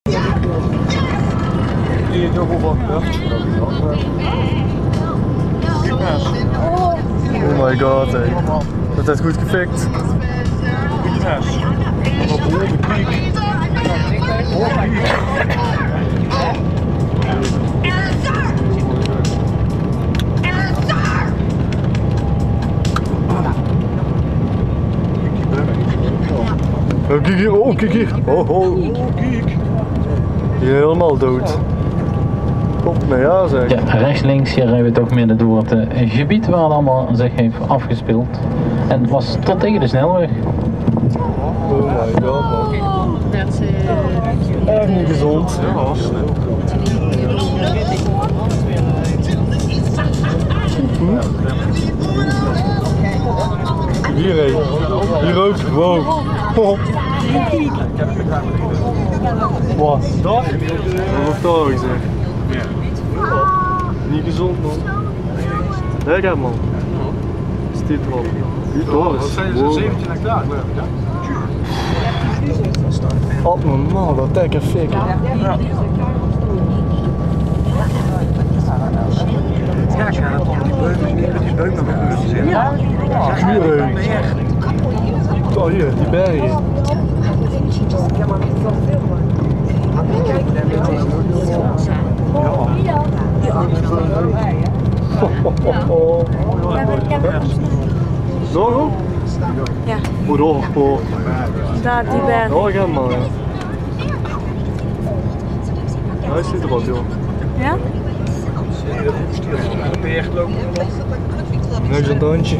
Hier nog op ja. Oh my god, hé. Dat is goed gefikt. Oh, kijk hier, oh, kijk hier. Oh, oh. Hier helemaal dood. Komt mee, ja zeg. Ja, rechts, links, hier rijden we toch midden door het gebied waar het allemaal zich heeft afgespeeld. En het was tot tegen de snelweg. Oh my god, man. Erg niet gezond. Hier heen. Hier ook. Wow. Wat? Dat? Wat toch gezegd? Niet gezond, man. Lekker, man. Is dit erop? Wat zijn ze? 17 hectare? Abnormaal, dat dekken fik. Ja, ik ga dat op die beuk niet met die beuk naar beneden zitten. Ja. Oh hier, die bergen. Nog op? Ja. Moet op. Daar, die berg. Oh, ga maar. Hij zit er wat, joh. Ja? Niks aan het handje.